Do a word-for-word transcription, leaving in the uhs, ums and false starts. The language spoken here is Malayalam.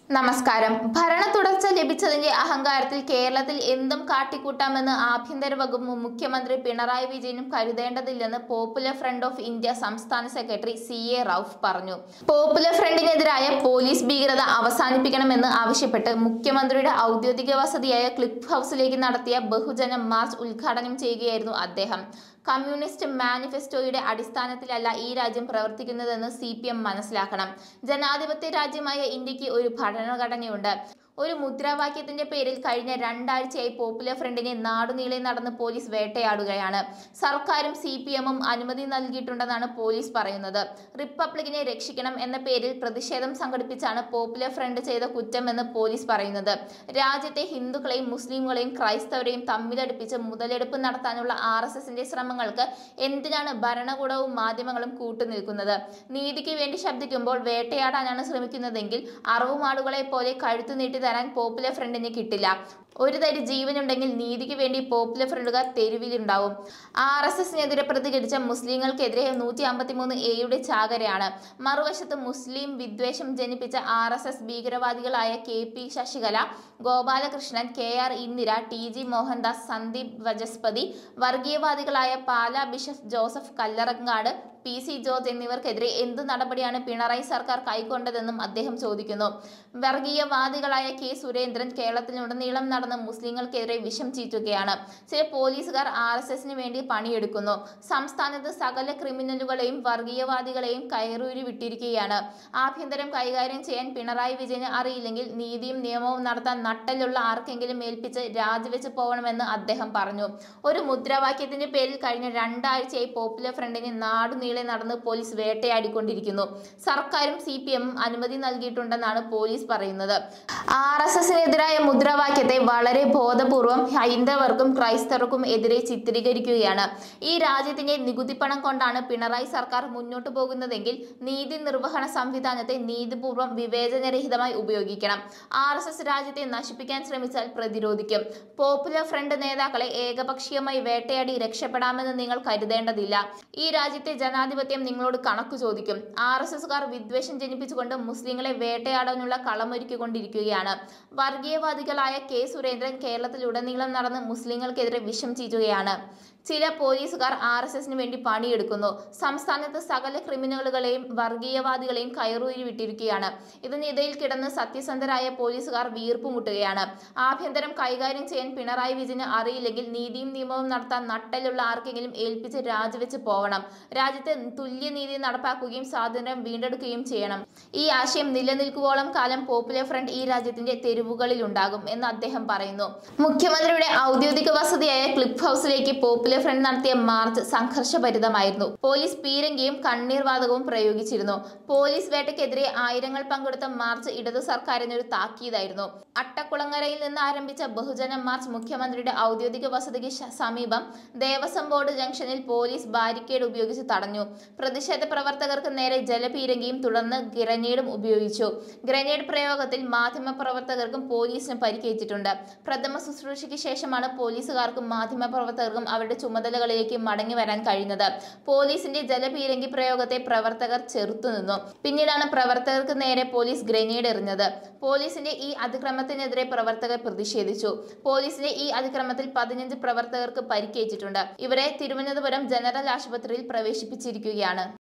നമസ്കാരം. ഭരണ തുടർച്ച ലഭിച്ചതിന്റെ അഹങ്കാരത്തിൽ കേരളത്തിൽ എന്തും കാട്ടിക്കൂട്ടാമെന്ന് ആഭ്യന്തര വകുപ്പ് മുഖ്യമന്ത്രി പിണറായി വിജയനും കരുതേണ്ടതില്ലെന്ന് പോപ്പുലർ ഫ്രണ്ട് ഓഫ് ഇന്ത്യ സംസ്ഥാന സെക്രട്ടറി സി എ റൌഫ് പറഞ്ഞു. പോപ്പുലർ ഫ്രണ്ടിനെതിരായ പോലീസ് ഭീകരത അവസാനിപ്പിക്കണമെന്ന് ആവശ്യപ്പെട്ട് മുഖ്യമന്ത്രിയുടെ ഔദ്യോഗിക വസതിയായ ക്ലിഫ് ഹൌസിലേക്ക് നടത്തിയ ബഹുജന മാർച്ച് ഉദ്ഘാടനം ചെയ്യുകയായിരുന്നു അദ്ദേഹം. കമ്മ്യൂണിസ്റ്റ് മാനിഫെസ്റ്റോയുടെ അടിസ്ഥാനത്തിലല്ല ഈ രാജ്യം പ്രവർത്തിക്കുന്നതെന്ന് സി പി എം മനസ്സിലാക്കണം. ജനാധിപത്യ രാജ്യമായ ഇന്ത്യക്ക് ഒരു ഭരണഘടനയുണ്ട്. ഒരു മുദ്രാവാക്യത്തിന്റെ പേരിൽ കഴിഞ്ഞ രണ്ടാഴ്ചയായി പോപ്പുലർ ഫ്രണ്ടിനെ നാടുനീളെ നടന്ന് പോലീസ് വേട്ടയാടുകയാണ്. സർക്കാരും സി പി എമ്മും അനുമതി നൽകിയിട്ടുണ്ടെന്നാണ് പോലീസ് പറയുന്നത്. റിപ്പബ്ലിക്കിനെ രക്ഷിക്കണം എന്ന പേരിൽ പ്രതിഷേധം സംഘടിപ്പിച്ചാണ് പോപ്പുലർ ഫ്രണ്ട് ചെയ്ത കുറ്റമെന്ന് പോലീസ് പറയുന്നത്. രാജ്യത്തെ ഹിന്ദുക്കളെയും മുസ്ലിങ്ങളെയും ക്രൈസ്തവരെയും തമ്മിലടുപ്പിച്ച് മുതലെടുപ്പ് നടത്താനുള്ള ആർ എസ് എസിന്റെ ശ്രമങ്ങൾക്ക് എന്തിനാണ് ഭരണകൂടവും മാധ്യമങ്ങളും കൂട്ടുനിൽക്കുന്നത്? നീതിക്ക് വേണ്ടി ശബ്ദിക്കുമ്പോൾ വേട്ടയാടാനാണ് ശ്രമിക്കുന്നതെങ്കിൽ അറവുമാടുകളെ പോലെ കഴുത്തു നീട്ടി തരാൻ പോപ്പുലർ ഫ്രണ്ടിന് കിട്ടില്ല. ഒരു തരി ജീവനുണ്ടെങ്കിൽ നീതിക്ക് വേണ്ടി പോപ്പുലർ ഫ്രണ്ടുകാർ തെരുവിലുണ്ടാവും. ആർ എസ് എസിനെതിരെ പ്രതികരിച്ച മുസ്ലിങ്ങൾക്കെതിരെ നൂറ്റി അമ്പത്തി മൂന്ന് എയുടെ ചാകരയാണ്. മറുവശത്ത് മുസ്ലിം വിദ്വേഷം ജനിപ്പിച്ച ആർ എസ് എസ് ഭീകരവാദികളായ K P Sasikala, Gopalakrishnan, K R Indira, T G Mohandas, Sandeep Vachaspati, വർഗീയവാദികളായ Pala bishop Joseph Kallarangatt, P C George എന്നിവർക്കെതിരെ എന്തു നടപടിയാണ് പിണറായി സർക്കാർ കൈക്കൊണ്ടതെന്നും അദ്ദേഹം ചോദിക്കുന്നു. വർഗീയവാദികളായ കെ സുരേന്ദ്രൻ കേരളത്തിലുടനീളം നടന്ന് മുസ്ലിങ്ങൾക്കെതിരെ വിഷം ചീറ്റുകയാണ്. ചില പോലീസുകാർ ആർ എസ് എസിന് വേണ്ടി പണിയെടുക്കുന്നു. സംസ്ഥാനത്ത് സകല ക്രിമിനലുകളെയും വർഗീയവാദികളെയും കയറൂരി വിട്ടിരിക്കുകയാണ്. ആഭ്യന്തരം കൈകാര്യം ചെയ്യാൻ പിണറായി വിജയന് അറിയില്ലെങ്കിൽ നീതിയും നിയമവും നടത്താൻ നട്ടലുള്ള ആർക്കെങ്കിലും ഏൽപ്പിച്ച് രാജിവെച്ച് പോകണമെന്ന് അദ്ദേഹം പറഞ്ഞു. ഒരു മുദ്രാവാക്യത്തിന്റെ പേരിൽ കഴിഞ്ഞ രണ്ടാഴ്ചയായി പോപ്പുലർ ഫ്രണ്ടിനെ നാടുനീളെ നടന്ന് പോലീസ് വേട്ടയാടിക്കൊണ്ടിരിക്കുന്നു. സർക്കാരും സി പി എമ്മും അനുമതി നൽകിയിട്ടുണ്ടെന്നാണ് പോലീസ് പറയുന്നത്. ആർ എസ് എസിനെതിരായ മുദ്രാവാക്യത്തെ വളരെ ബോധപൂർവം ഹൈന്ദവർക്കും ക്രൈസ്തവർക്കും എതിരെ ചിത്രീകരിക്കുകയാണ്. ഈ രാജ്യത്തിന്റെ നികുതിപ്പണം കൊണ്ടാണ് പിണറായി സർക്കാർ മുന്നോട്ടു പോകുന്നതെങ്കിൽ നീതി നിർവഹണ സംവിധാനത്തെ നീതിപൂർവം വിവേചനരഹിതമായി ഉപയോഗിക്കണം. ആർ എസ് എസ് രാജ്യത്തെ നശിപ്പിക്കാൻ ശ്രമിച്ചാൽ പ്രതിരോധിക്കും. പോപ്പുലർ ഫ്രണ്ട് നേതാക്കളെ ഏകപക്ഷീയമായി വേട്ടയാടി രക്ഷപ്പെടാമെന്ന് നിങ്ങൾ കരുതേണ്ടതില്ല. ഈ രാജ്യത്തെ ജനാധിപത്യം നിങ്ങളോട് കണക്കു ചോദിക്കും. ആർ എസ് എസുകാർ വിദ്വേഷം ജനിപ്പിച്ചുകൊണ്ട് മുസ്ലിങ്ങളെ വേട്ടയാടാനുള്ള കളമൊരുക്കിക്കൊണ്ടിരിക്കുകയാണ്. വർഗീയവാദികളായ കെ സുരേന്ദ്രൻ കേരളത്തിലുടനീളം നടന്ന് മുസ്ലിങ്ങൾക്കെതിരെ വിഷം ചീറ്റുകയാണ്. ചില പോലീസുകാർ ആർ എസ് എസിന് വേണ്ടി പണിയെടുക്കുന്നു. സംസ്ഥാനത്ത് സകല ക്രിമിനലുകളെയും വർഗീയവാദികളെയും കയറൂരി വിട്ടിരിക്കുകയാണ്. ഇതിനിടയിൽ കിടന്ന് സത്യസന്ധരായ പോലീസുകാർ വീർപ്പുമുട്ടുകയാണ്. ആഭ്യന്തരം കൈകാര്യം ചെയ്യാൻ പിണറായി വിജയന് അറിയില്ലെങ്കിൽ നീതിയും നിയമവും നടത്താൻ നട്ടലുള്ള ആർക്കെങ്കിലും ഏൽപ്പിച്ച് രാജിവെച്ച് പോകണം. രാജ്യത്ത് തുല്യനീതി നടപ്പാക്കുകയും സ്വാതന്ത്ര്യം വീണ്ടെടുക്കുകയും ചെയ്യണം. ഈ ആശയം നിലനിൽക്കുവോളം കാലം പോപ്പുലർ ഫ്രണ്ട് ഈ രാജ്യത്തിന്റെ തെരുവുകളിലുണ്ടാകും എന്ന് അദ്ദേഹം പറയുന്നു. മുഖ്യമന്ത്രിയുടെ ഔദ്യോഗിക വസതിയായ ക്ലിഫ് ഹൌസിലേക്ക് പോപ്പുലർ ഫ്രണ്ട് നടത്തിയ മാർച്ച് സംഘർഷഭരിതമായിരുന്നു. പോലീസ് പീരങ്കിയും കണ്ണീർ വാതകവും പ്രയോഗിച്ചിരുന്നു. പോലീസ് വേട്ടയ്ക്കെതിരെ ആയിരങ്ങൾ പങ്കെടുത്ത മാർച്ച് ഇടതു സർക്കാരിന് ഒരു താക്കീതായിരുന്നു. അട്ടക്കുളങ്ങരയിൽ നിന്ന് ആരംഭിച്ച ബഹുജന മാർച്ച് മുഖ്യമന്ത്രിയുടെ ഔദ്യോഗിക വസതിക്ക് സമീപം ദേവസ്വം ബോർഡ് ജംഗ്ഷനിൽ പോലീസ് ബാരിക്കേഡ് ഉപയോഗിച്ച് തടഞ്ഞു. പ്രതിഷേധ പ്രവർത്തകർക്ക് നേരെ ജലപീരങ്കിയും തുടർന്ന് ഗ്രനേഡും ഉപയോഗിച്ചു. ഗ്രനേഡ് പ്രയോഗത്തിൽ മാധ്യമപ്രവർത്തകർക്കും പോലീസിനും പരിക്കേറ്റിട്ടുണ്ട്. പ്രഥമ ശുശ്രൂഷയ്ക്ക് ശേഷമാണ് പോലീസുകാർക്കും മാധ്യമപ്രവർത്തകർക്കും അവരുടെ ചുമതലകളിലേക്ക് മടങ്ങി വരാൻ കഴിഞ്ഞത്. പോലീസിന്റെ ജലപീരങ്കി പ്രയോഗത്തെ പ്രവർത്തകർ ചെറുത്തുനിന്നു. പിന്നീടാണ് പ്രവർത്തകർക്ക് നേരെ പോലീസ് ഗ്രനേഡ് എറിഞ്ഞത്. പോലീസിന്റെ ഈ അതിക്രമത്തിനെതിരെ പ്രവർത്തകർ പ്രതിഷേധിച്ചു. പോലീസിന്റെ ഈ അതിക്രമത്തിൽ പതിനഞ്ച് പ്രവർത്തകർക്ക് പരിക്കേറ്റിട്ടുണ്ട്. ഇവരെ തിരുവനന്തപുരം ജനറൽ ആശുപത്രിയിൽ പ്രവേശിപ്പിച്ചിരിക്കുകയാണ്.